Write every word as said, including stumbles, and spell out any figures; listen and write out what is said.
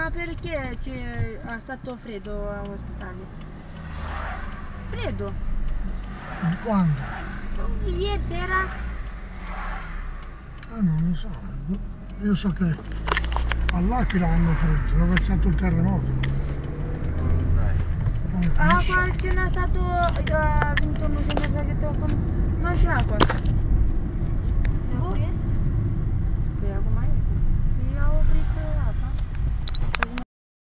Ma perché ha stato freddo all'ospedale? Freddo? Quando? Ieri sera? Ah, non lo so. Io so che all'Aquila hanno freddo, dove è stato il terremoto. Ah, qualcuno è stato uh, venuto, non so, non c'è acqua.